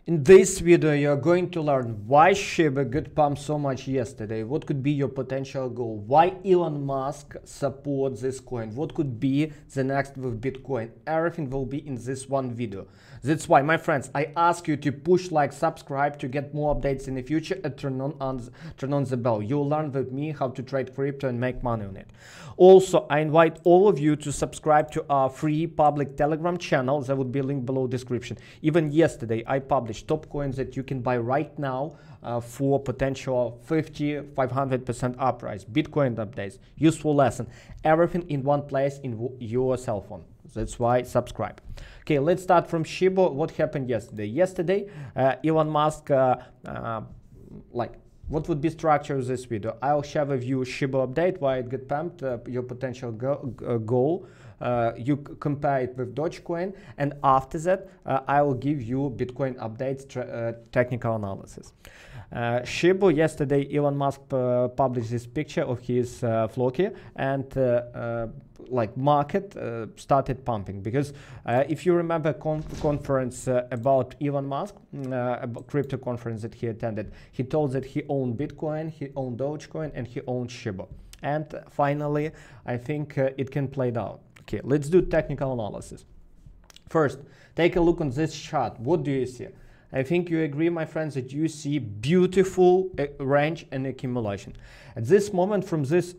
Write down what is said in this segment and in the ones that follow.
In this video, you're going to learn why Shiba got pumped so much yesterday, what could be your potential goal, why Elon Musk supports this coin, what could be the next with Bitcoin. Everything will be in this one video. That's why, my friends, I ask you to push like, subscribe to get more updates in the future and turn on the bell. You'll learn with me how to trade crypto and make money on it. Also, I invite all of you to subscribe to our free public Telegram channel. There would be a link below description. Even yesterday, I published top coins that you can buy right now for potential 50-500% uprise, Bitcoin updates, useful lesson, everything in one place in your cell phone. That's why subscribe. Okay, let's start from Shiba. What happened yesterday? Yesterday, Elon Musk, what would be structure of this video? I'll share with you Shiba update, why it got pumped, your potential goal. You compare it with Dogecoin, and after that, I will give you Bitcoin updates, technical analysis. Shiba, yesterday, Elon Musk published this picture of his Floki, and market started pumping, because if you remember conference about Elon Musk, crypto conference that he attended, he told that he owned Bitcoin, he owned Dogecoin, and he owned Shiba. And finally, I think it can play out. Okay, let's do technical analysis. First, take a look on this chart. What do you see? I think you agree, my friends, that you see beautiful range and accumulation. At this moment, from this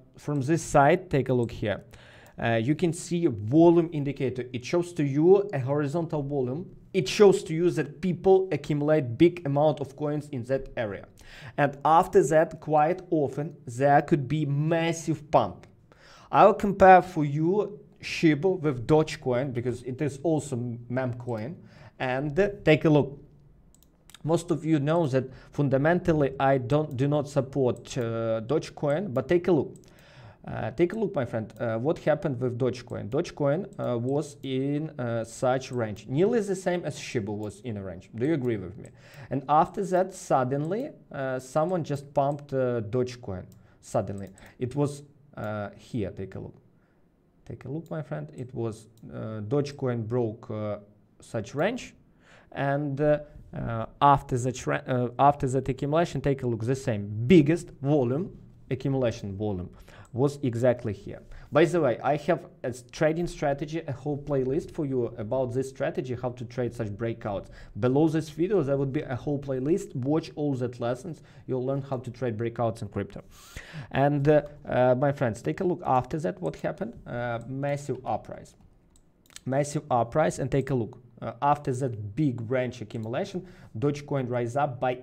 side, take a look here. You can see a volume indicator. It shows to you a horizontal volume. It shows to you that people accumulate big amount of coins in that area. And after that, quite often, there could be massive pump. I'll compare for you Shiba with Dogecoin, because it is also meme coin. And take a look. Most of you know that fundamentally I do not support Dogecoin, but take a look. Take a look, my friend, what happened with Dogecoin. Dogecoin was in such range, nearly the same as Shiba was in a range. Do you agree with me? And after that, suddenly, someone just pumped Dogecoin. Suddenly, it was here. Take a look. Take a look, my friend. It was Dogecoin broke such range, and after that accumulation, take a look. The same biggest volume, accumulation volume, was exactly here. By the way, I have a trading strategy, a whole playlist for you about this strategy, how to trade such breakouts. Below this video, there would be a whole playlist. Watch all that lessons. You'll learn how to trade breakouts in crypto. And my friends, take a look after that. What happened? Massive uprise. Massive uprise, and take a look. After that big range accumulation, Dogecoin rise up by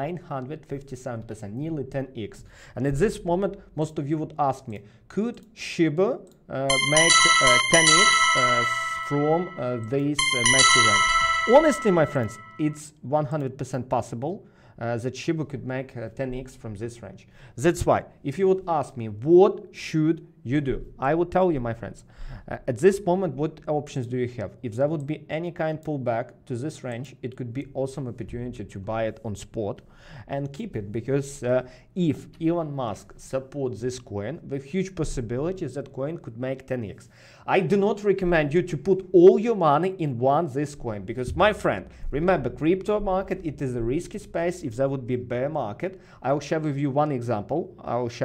957%, nearly 10x. And at this moment, most of you would ask me, could Shiba make 10x from this massive range? Honestly, my friends, it's 100% possible that Shiba could make 10x from this range. That's why, if you would ask me, what should you do? I will tell you, my friends. At this moment, what options do you have? If there would be any kind pullback to this range, it could be awesome opportunity to buy it on spot and keep it, because if Elon Musk supports this coin, with huge possibilities that coin could make 10x. I do not recommend you to put all your money in this coin, because, my friend, remember, crypto market, it is a risky space. If there would be bear market, I'll share with you one example.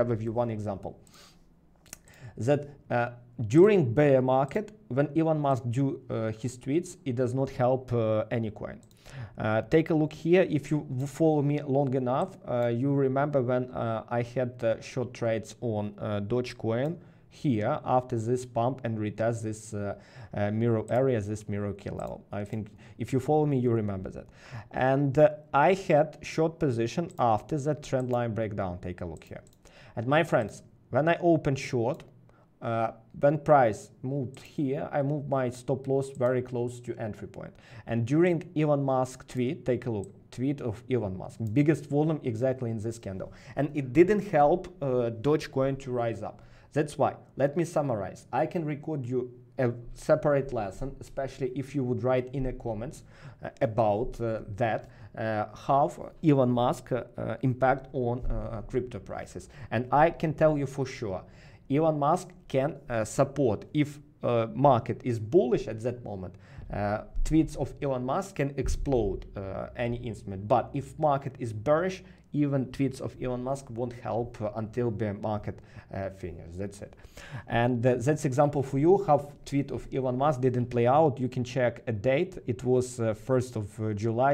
That during bear market, when Elon Musk do his tweets, it does not help any coin. Take a look here. If you follow me long enough, you remember when I had short trades on Dogecoin here after this pump and retest this mirror area, this mirror key level. I think if you follow me, you remember that. And I had short position after that trend line breakdown. Take a look here. And my friends, when I opened short, when price moved here, I moved my stop loss very close to entry point. And during Elon Musk tweet, take a look, tweet of Elon Musk, biggest volume exactly in this candle. And it didn't help Dogecoin to rise up. That's why, let me summarize. I can record you a separate lesson, especially if you would write in the comments about that, how Elon Musk impact on crypto prices. And I can tell you for sure, Elon Musk can support, if market is bullish at that moment, Tweets of Elon Musk can explode any instrument, but if market is bearish, even tweets of Elon Musk won't help until bear market finishes. That's it. And that's example for you how tweet of Elon Musk didn't play out. You can check a date. It was 1st of July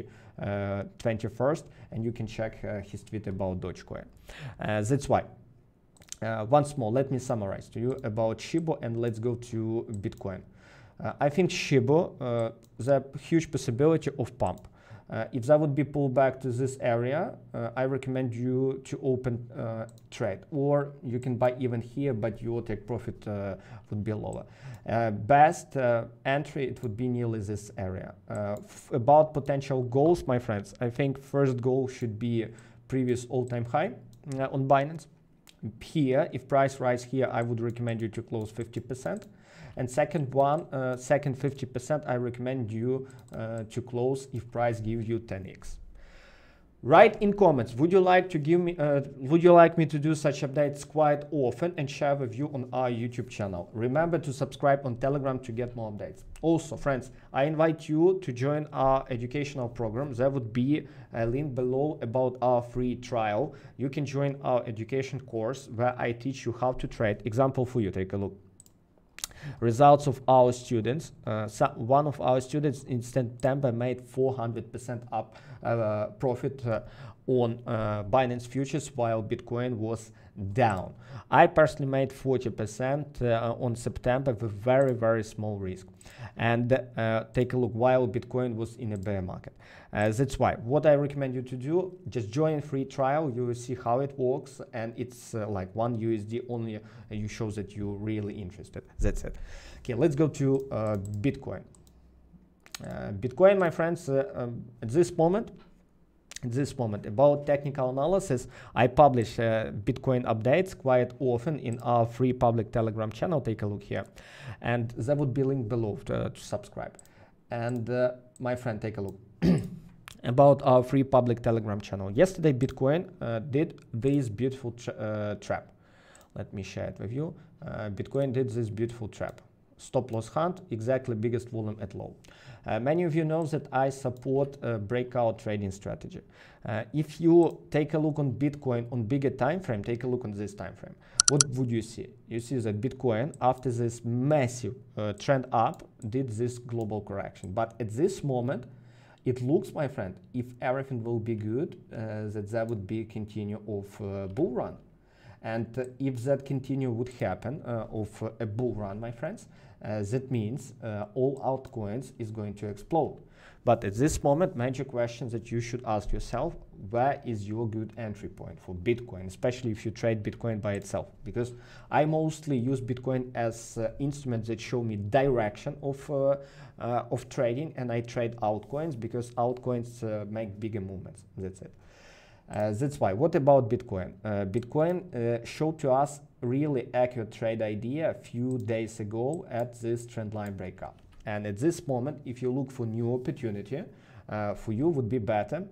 21st, and you can check his tweet about Dogecoin. That's why. Once more, let me summarize to you about Shiba, and let's go to Bitcoin. I think Shiba, there's a huge possibility of pump. If that would be pulled back to this area, I recommend you to open trade, or you can buy even here, but your take profit would be lower. Best entry, it would be nearly this area. About potential goals, my friends, I think first goal should be previous all-time high on Binance. Here, if price rise here, I would recommend you to close 50%. And second 50%, I recommend you to close if price gives you 10x. Write in comments, would you like to give me, would you like me to do such updates quite often, and share a view on our YouTube channel. Remember to subscribe on Telegram to get more updates. Also, friends, I invite you to join our educational program. There would be a link below about our free trial. You can join our education course where I teach you how to trade. Example for you, take a look. Results of our students. One of our students in September made 400% up profit on Binance futures while Bitcoin was down. I personally made 40% on September with very, very small risk. And take a look while Bitcoin was in a bear market. That's why what I recommend you to do, just join free trial. You will see how it works, and it's like $1 only. You show that you're really interested. That's it. Okay, let's go to Bitcoin. Bitcoin, my friends, at this moment, about technical analysis, I publish Bitcoin updates quite often in our free public Telegram channel. Take a look here, and there would be a link below to subscribe. And my friend, take a look about our free public Telegram channel. Yesterday, Bitcoin did this beautiful trap. Let me share it with you. Bitcoin did this beautiful trap. Stop loss hunt, exactly biggest volume at low. Many of you know that I support a breakout trading strategy. If you take a look on Bitcoin on bigger time frame, take a look on this time frame. What would you see? You see that Bitcoin, after this massive trend up, did this global correction. But at this moment, it looks, my friend, if everything will be good, that there would be a continue of bull run. And if that continue would happen of a bull run, my friends, that means all altcoins is going to explode. But at this moment, major question that you should ask yourself, where is your good entry point for Bitcoin, especially if you trade Bitcoin by itself? Because I mostly use Bitcoin as instruments that show me direction of trading, and I trade altcoins because altcoins make bigger movements. That's it. That's why. What about Bitcoin? Bitcoin showed to us really accurate trade idea a few days ago at this trendline breakout. And at this moment, if you look for new opportunity, for you would be better.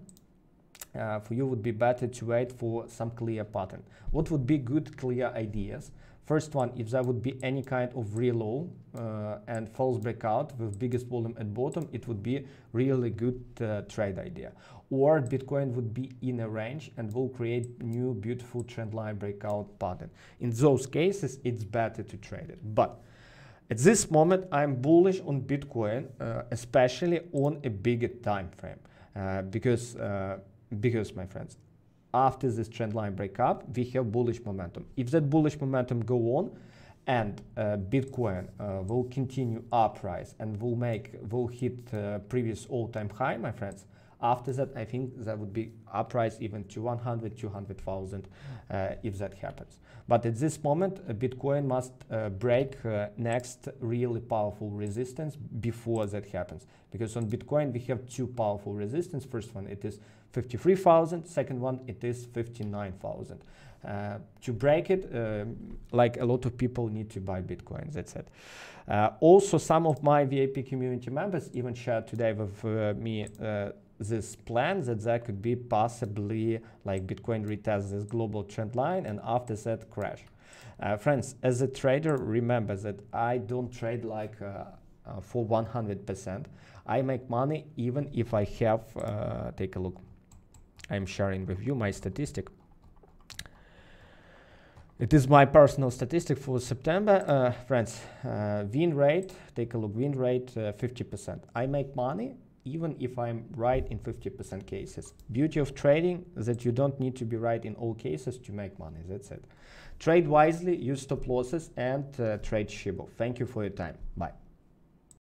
To wait for some clear pattern. What would be good clear ideas? First one, if there would be any kind of relow and false breakout with biggest volume at bottom, it would be really good trade idea. Or Bitcoin would be in a range and will create new beautiful trendline breakout pattern. In those cases, it's better to trade it. But at this moment, I'm bullish on Bitcoin, especially on a bigger time frame, because my friends, after this trendline breakup, we have bullish momentum. If that bullish momentum go on, and Bitcoin will continue uprise and will hit previous all-time high, my friends, after that, I think that would be uprise even to 100, 200,000 if that happens. But at this moment, Bitcoin must break next really powerful resistance before that happens. Because on Bitcoin, we have two powerful resistance. First one, it is 53,000. Second one, it is 59,000. To break it, like a lot of people need to buy Bitcoin. That's it. Also, some of my VIP community members even shared today with me this plan that there could be possibly like Bitcoin retest this global trend line and after that crash. Friends, as a trader, remember that I don't trade like for 100%. I make money even if I have, take a look, I'm sharing with you my statistic. It is my personal statistic for September, friends. Win rate, take a look, win rate 50%. I make money even if I'm right in 50% cases. Beauty of trading is that you don't need to be right in all cases to make money. That's it. Trade wisely, use stop losses, and trade Shiba. Thank you for your time. Bye.